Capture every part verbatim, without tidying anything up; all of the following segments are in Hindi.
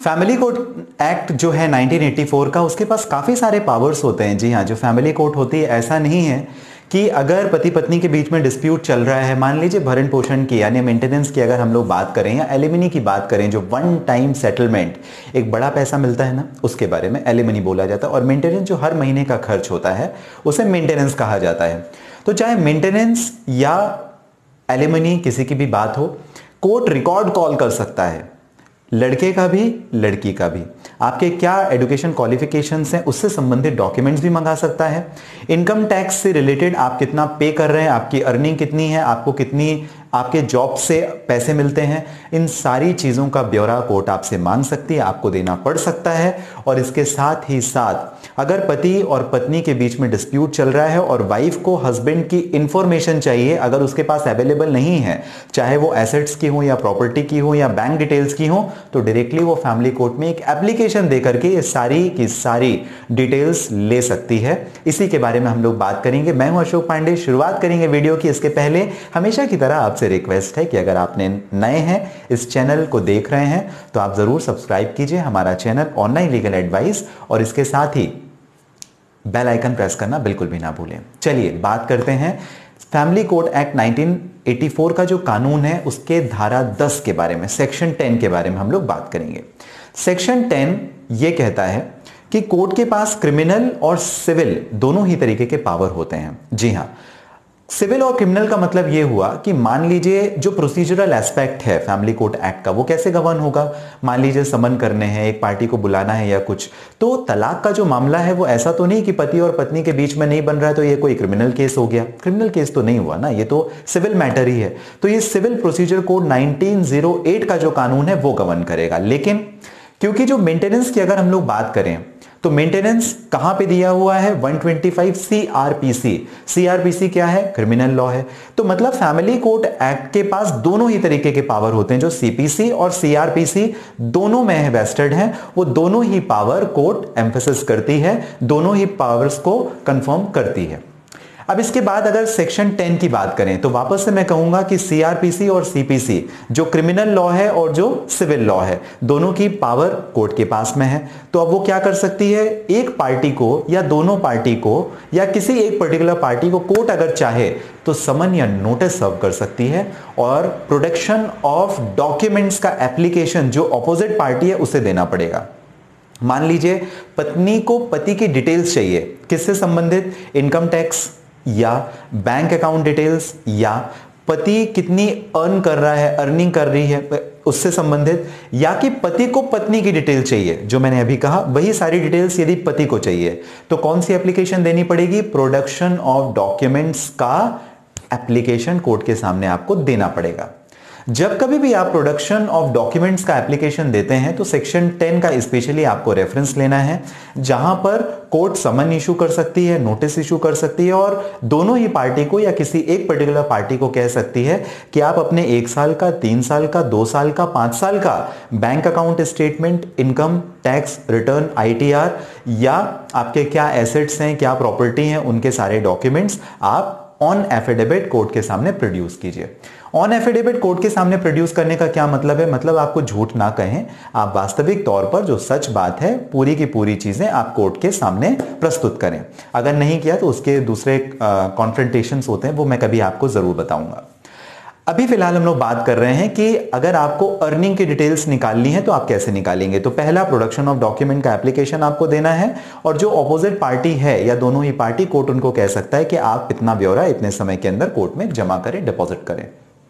फैमिली कोर्ट एक्ट जो है नाइनटीन एटी फोर का, उसके पास काफ़ी सारे पावर्स होते हैं। जी हाँ, जो फैमिली कोर्ट होती है, ऐसा नहीं है कि अगर पति पत्नी के बीच में डिस्प्यूट चल रहा है, मान लीजिए भरण पोषण की यानी मेंटेनेंस की अगर हम लोग बात करें या एलिमनी की बात करें, जो वन टाइम सेटलमेंट एक बड़ा पैसा मिलता है ना, उसके बारे में एलिमनी बोला जाता है। और मेंटेनेंस जो हर महीने का खर्च होता है उसे मेंटेनेंस कहा जाता है। तो चाहे मेंटेनेंस या एलिमनी किसी की भी बात हो, कोर्ट रिकॉर्ड कॉल कर सकता है, लड़के का भी लड़की का भी। आपके क्या एजुकेशन क्वालिफिकेशंस हैं उससे संबंधित डॉक्यूमेंट्स भी मंगा सकता है। इनकम टैक्स से रिलेटेड आप कितना पे कर रहे हैं, आपकी अर्निंग कितनी है, आपको कितनी आपके जॉब से पैसे मिलते हैं, इन सारी चीज़ों का ब्यौरा कोर्ट आपसे मांग सकती है, आपको देना पड़ सकता है। और इसके साथ ही साथ अगर पति और पत्नी के बीच में डिस्प्यूट चल रहा है और वाइफ को हस्बैंड की इंफॉर्मेशन चाहिए, अगर उसके पास अवेलेबल नहीं है, चाहे वो एसेट्स की हो या प्रॉपर्टी की हो या बैंक डिटेल्स की हो, तो डायरेक्टली वो फैमिली कोर्ट में एक एप्लीकेशन दे करके ये सारी की सारी डिटेल्स ले सकती है। इसी के बारे में हम लोग बात करेंगे। मैं हूं अशोक पांडे। शुरुआत करेंगे वीडियो की। इसके पहले हमेशा की तरह आपसे रिक्वेस्ट है कि अगर आपने नए हैं, इस चैनल को देख रहे हैं, तो आप जरूर सब्सक्राइब कीजिए हमारा चैनल ऑनलाइन लीगल एडवाइस, और इसके साथ ही बेल आइकन प्रेस करना बिल्कुल भी ना भूलें। चलिए बात करते हैं family court act nineteen eighty four का जो कानून है उसके धारा दस के बारे में, सेक्शन टेन के बारे में हम लोग बात करेंगे। सेक्शन टेन ये कहता है कि कोर्ट के पास क्रिमिनल और सिविल दोनों ही तरीके के पावर होते हैं। जी हां, सिविल और क्रिमिनल का मतलब यह हुआ कि मान लीजिए जो प्रोसीजरल एस्पेक्ट है फैमिली कोर्ट एक्ट का, वो कैसे गवर्न होगा। मान लीजिए समन करने हैं, एक पार्टी को बुलाना है या कुछ, तो तलाक का जो मामला है वो ऐसा तो नहीं कि पति और पत्नी के बीच में नहीं बन रहा है तो ये कोई क्रिमिनल केस हो गया। क्रिमिनल केस तो नहीं हुआ ना, ये तो सिविल मैटर ही है। तो ये civil procedure code nineteen O eight का जो कानून है वो गवर्न करेगा। लेकिन क्योंकि जो मेंटेनेंस की अगर हम लोग बात करें तो मेंटेनेंस कहां पे दिया हुआ है, one twenty five CRPC. CRPC क्या है, क्रिमिनल लॉ है। तो मतलब फैमिली कोर्ट एक्ट के पास दोनों ही तरीके के पावर होते हैं। जो सीपीसी और सीआरपीसी दोनों में वेस्टेड हैं, वो दोनों ही पावर कोर्ट एम्फेसिस करती है, दोनों ही पावर्स को कंफर्म करती है। अब इसके बाद अगर सेक्शन टेन की बात करें तो वापस से मैं कहूंगा कि सीआरपीसी और सीपीसी जो क्रिमिनल लॉ है और जो सिविल लॉ है, दोनों की पावर कोर्ट के पास में है। तो अब वो क्या कर सकती है, एक पार्टी को या दोनों पार्टी को या किसी एक पर्टिकुलर पार्टी को कोर्ट अगर चाहे तो समन या नोटिस सर्व कर सकती है और प्रोडक्शन ऑफ डॉक्यूमेंट्स का एप्लीकेशन जो ऑपोजिट पार्टी है उसे देना पड़ेगा। मान लीजिए पत्नी को पति की डिटेल्स चाहिए, किससे संबंधित, इनकम टैक्स या बैंक अकाउंट डिटेल्स, या पति कितनी अर्न कर रहा है, अर्निंग कर रही है उससे संबंधित, या कि पति को पत्नी की डिटेल चाहिए, जो मैंने अभी कहा वही सारी डिटेल्स यदि पति को चाहिए, तो कौन सी एप्लीकेशन देनी पड़ेगी, प्रोडक्शन ऑफ डॉक्यूमेंट्स का एप्लीकेशन कोर्ट के सामने आपको देना पड़ेगा। जब कभी भी आप प्रोडक्शन ऑफ डॉक्यूमेंट्स का एप्लीकेशन देते हैं तो सेक्शन टेन का स्पेशली आपको रेफरेंस लेना है, जहां पर कोर्ट समन इशू कर सकती है, नोटिस इशू कर सकती है और दोनों ही पार्टी को या किसी एक पर्टिकुलर पार्टी को कह सकती है कि आप अपने एक साल का, तीन साल का, दो साल का, पांच साल का bank account statement, income tax return, ITR या आपके क्या एसेट्स हैं, क्या प्रॉपर्टी हैं, उनके सारे डॉक्यूमेंट्स आप ऑन एफिडेविट कोर्ट के सामने प्रोड्यूस कीजिए। ऑन एफिडेविट कोर्ट के सामने प्रोड्यूस करने का क्या मतलब है, मतलब आपको झूठ ना कहें, आप वास्तविक तौर पर जो सच बात है पूरी की पूरी चीजें आप कोर्ट के सामने प्रस्तुत करें। अगर नहीं किया तो उसके दूसरे कॉन्फ्रंटेशंस होते हैं, वो मैं कभी आपको जरूर बताऊंगा। अभी फिलहाल हम लोग बात कर रहे हैं कि अगर आपको अर्निंग की डिटेल्स निकालनी है तो आप कैसे निकालेंगे। तो पहला, प्रोडक्शन ऑफ डॉक्यूमेंट का एप्लीकेशन आपको देना है और जो ऑपोजिट पार्टी है या दोनों ही पार्टी, कोर्ट उनको कह सकता है कि आप इतना ब्यौरा इतने समय के अंदर कोर्ट में जमा करें, डिपॉजिट करें।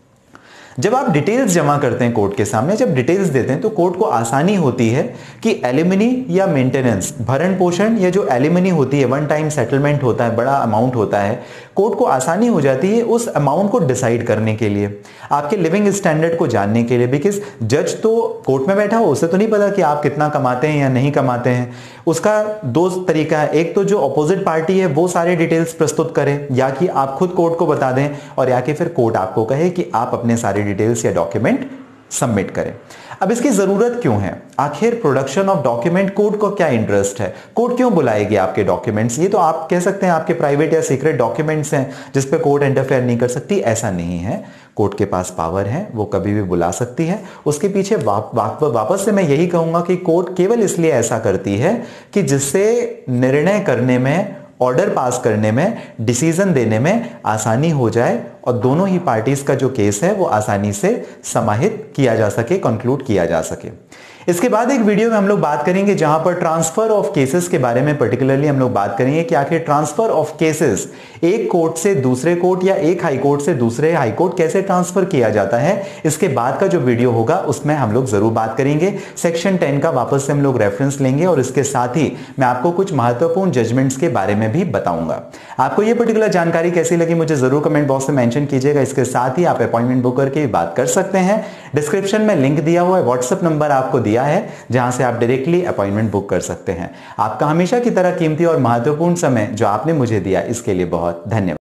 जब आप डिटेल्स जमा करते हैं कोर्ट के सामने, जब डिटेल्स देते हैं तो कोर्ट को आसानी होती है कि एलिमनी या मेंटेनेंस, भरण पोषण या जो एलिमनी होती है, वन टाइम सेटलमेंट होता है, बड़ा अमाउंट होता है, कोर्ट को आसानी हो जाती है उस अमाउंट को डिसाइड करने के लिए, आपके लिविंग स्टैंडर्ड को जानने के लिए। बिकॉज जज तो कोर्ट में बैठा हो, उसे तो नहीं पता कि आप कितना कमाते हैं या नहीं कमाते हैं। उसका दो तरीका है, एक तो जो अपोजिट पार्टी है वो सारे डिटेल्स प्रस्तुत करे, या कि आप खुद कोर्ट को बता दें, और या कि फिर कोर्ट आपको कहे कि आप अपने सारे डिटेल्स या डॉक्यूमेंट सबमिट करें। अब इसकी जरूरत क्यों है? आखिर प्रोडक्शन ऑफ डॉक्यूमेंट कोर्ट को क्या इंटरेस्ट है? कोर्ट क्यों बुलाएगी आपके डॉक्यूमेंट्स? ये तो आप कह सकते हैं आपके प्राइवेट या सीक्रेट डॉक्यूमेंट्स हैं जिस पे कोर्ट इंटरफेयर नहीं कर सकती। ऐसा नहीं है, कोर्ट के पास पावर है, वो कभी भी बुला सकती है। उसके पीछे वा, वा, वापस से मैं यही कहूंगा कि कोर्ट केवल इसलिए ऐसा करती है कि जिससे निर्णय करने में, ऑर्डर पास करने में, डिसीजन देने में आसानी हो जाए और दोनों ही पार्टीज का जो केस है वो आसानी से समाहित किया जा सके, कंक्लूड किया जा सके। इसके बाद एक वीडियो में हम लोग बात करेंगे जहां पर ट्रांसफर ऑफ केसेस के बारे में पर्टिकुलरली हम लोग बात करेंगे कि आखिर ट्रांसफर ऑफ केसेस एक कोर्ट से दूसरे कोर्ट या एक हाई कोर्ट से दूसरे हाई कोर्ट कैसे ट्रांसफर किया जाता है। इसके बाद का जो वीडियो होगा उसमें हम लोग जरूर बात करेंगे। सेक्शन टेन का वापस से हम लोग रेफरेंस लेंगे और इसके साथ ही मैं आपको कुछ महत्वपूर्ण जजमेंट्स के बारे में भी बताऊंगा। आपको यह पर्टिकुलर जानकारी कैसी लगी मुझे जरूर कमेंट बॉक्स में मेंशन कीजिएगा। इसके साथ ही आप अपॉइंटमेंट बुक करके बात कर सकते हैं। डिस्क्रिप्शन में लिंक दिया हुआ है, व्हाट्सएप नंबर आपको दिया है जहां से आप डायरेक्टली अपॉइंटमेंट बुक कर सकते हैं। आपका हमेशा की तरह कीमती और महत्वपूर्ण समय जो आपने मुझे दिया इसके लिए बहुत धन्यवाद।